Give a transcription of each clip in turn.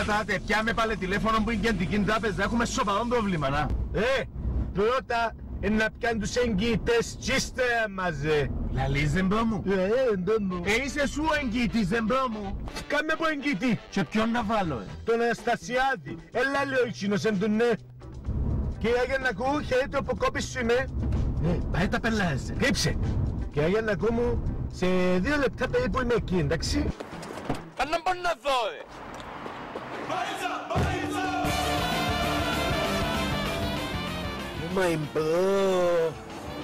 τάτε, πιάμε πάλι τηλέφωνο που είναι κεντρική τράπεζα, έχουμε σοβαρό πρόβλημα, να. Πρώτα να πιάνουν τους εγγυητές και ύστερα μαζί. Λαλείς ζεμπρό μου. Είσαι σου ο εγγυητής ζεμπρό μου. Κάμε από εγγυητή. Και ποιον να βάλω, Τον Αναστασιάδη. Έλα λέει ο εκείνος εν του ναι. Κυρία Γιαννακού, χαίρετε ο Ποκόπης σου είμαι. Πάει τα πελάζε. Κρύψε. Κυρία Γιαννακού μου, σε 2 λεπτά περίπου είμαι εκεί, εντάξει. Να μπορώ να δω, My bro.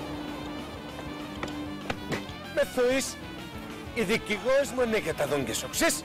Με θωρείς, η δικηγόρος μου είναι κατά δόν και σοξές.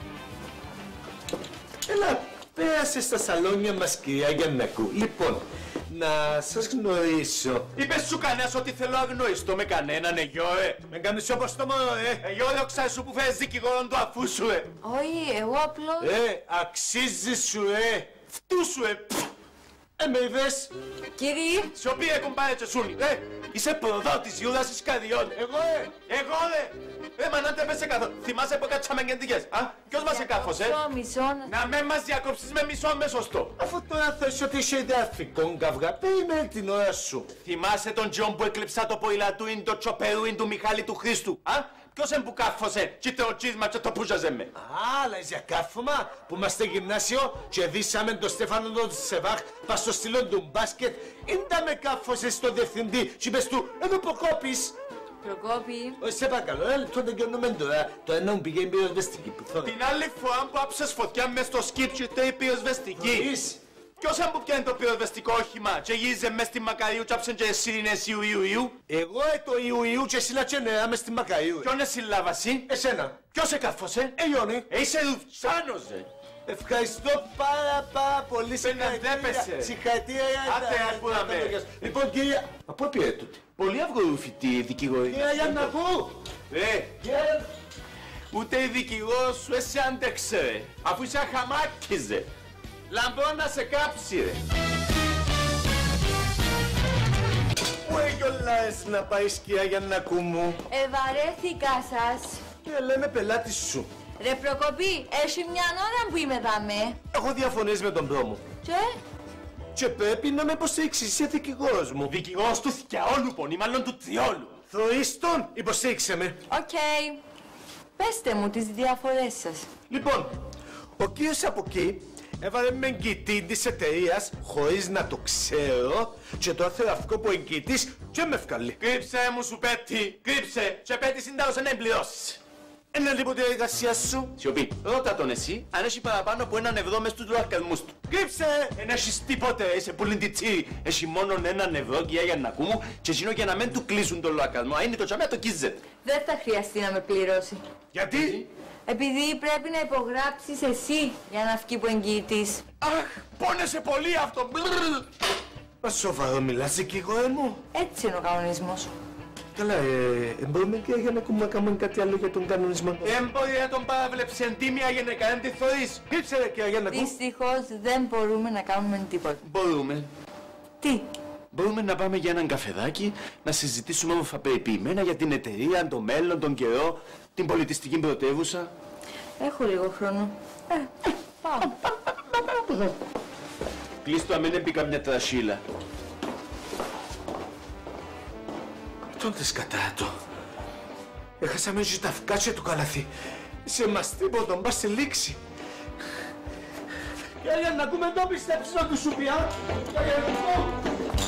Έλα, πέρασε στα σαλόνια μας κυρία Γιαννακού. Λοιπόν, να σας γνωρίσω. Είπες σου κανένας ότι θέλω αγνοηστώ με κανέναν, εγιώ, Με κάνεις όπως το μόνο, εγιώ, δόξα σου που φέρεις δικηγόρον του αφού σου, Όχι, εγώ απλώς... Αξίζει σου, Φτού σου, με είδες. Κύριε... Σιωπή, κουμπάρε τσεσούνι, είσαι προδότης Ιούδας Ισκαριών. Εγώ, μανάτε πέσε καθόλου. Θυμάσαι που κάτσαμε κεντρικές, Ποιος μας εκάφωσε. Μισό. Να με μας διακόψεις με μισό με σωστό. Αφού τώρα θες ότι είσαι ιδεαφικών καυγά, περίμενε την ώρα σου. Θυμάσαι τον Τζον που έκλειψα το ποηλατούιν, το τσοπερούιν του Μιχάλη του Χρήστου, Ποιος που κάφωσε και το τσίσμα και το πούζαζε με. Αλλά για κάφωμα που είμαστε γυμνάσιο και δίσαμε τον Στέφανο τον Σεβάχ πας στο στυλό του μπάσκετ. Ήντα με κάφωσε στον διευθυντή και είπες του εδώ Προκόπης. Προκόπη. Σε παρακαλώ, ένα λεπτό δεν γιονούμε τώρα. Το ένα μου πηγαίνει πυροσβεστική που θέλω. Την άλλη φορά που άψες φωτιά μες στο σκίτ και η πυροσβεστική. Ποιος που πιάνει το πυροσβεστικό όχημα και γύριζε μες στη Μακαρίου και άψεν και σύρινες Ιου. Εγώ το Ιου και εσύ λάτσε νερά μες στη Μακαρίου. Ποιον εσύλλαβασαι. Εσένα. Ποιος εκάφωσε. Ιόνι. Είσαι ρουφτσάνος, Ευχαριστώ πάρα πολύ. Συγχαρητήρια. Άτε, που να με. Λοιπόν, κυρία. Από πήρε τούτη. Πολύ αυγορούφητη δικηγόρη. Κυρία Γιαννακού. Ούτε η δικηγόρος σου εσύ άντεξε, αφού είσαι αχαμάκιζε. Λαμπρό να σε κάψει, Πού εγιολάες να πάεις, κυρία Γιαννακού μου. Ευαρέθηκα σας. Λέμε πελάτης σου. Ρε Προκοπή, έχει μια ώρα που είμαι δαμέ. Έχω διαφωνίες με τον πρόμο. Και πρέπει να με υποστηρίξεις, είσαι δικηγόρος μου. Δικηγόρος του θκιαόλου πονή, μάλλον του τριόλου. Θωρείς τον, υποστήριξε με. Οκ. Πέστε μου τις διαφορές σας. Λοιπόν, ο κύριος από εκεί έβαλε με εγγυητή της εταιρείας χωρίς να το ξέρω και το έφερε αυτό που εγγυητής και με ευκαλεί. Κρύψε μου σου πέτη, κρύψε και πέτη συντάρωσε να εμπληρώσεις. Ένα λοιπόν τη εργασία σου. Σιωπή, ρώτα τον εσύ αν έχει παραπάνω από 1 ευρώ μες στους λογαριασμούς του. Κρύψε! Εν έχεις τίποτε, είσαι πουλήν τη τσίρι. Έχει μόνο 1 ευρώ κυρία Γιαννακού μου και εκείνο για να μην του κλείσουν τον λογαριασμό. Αν είναι το τσαμέα το κίζεται. Δεν θα χρειαστεί να με πληρώσει. Γιατί? Επειδή πρέπει να υπογράψεις εσύ για να βγει που εγγυητής. Αχ, πόνεσαι πολύ αυτό. Μα σοβαρό μιλάς, δικηγόρε μου. Έτσι είναι ο κανονισμός. Καλά, μπορούμε και για να κάνουμε κάτι άλλο για τον κανονισμό. Δεν μπορεί να τον παραβλέψει εντύμια για να κάνει τη θωρείς. Κρύψε ρε και για να ακούς. Δυστυχώς δεν μπορούμε να κάνουμε τίποτα. Μπορούμε. Τι? Μπορούμε να πάμε για έναν καφεδάκι, να συζητήσουμε όμορφα περιποιημένα για την εταιρεία, το μέλλον, τον καιρό, την πολιτιστική πρωτεύουσα. Έχω λίγο χρόνο. Πάω. Κλείστο αμέν επί καμιά τρασίλα. Τότε σκατάτο. Έχασαμε και τα φκάτσια του καλαθί. Σε μας τίποτα, μπας στη λήξη. Για να ακούμε το πιστέψεις να του σου πια. Για να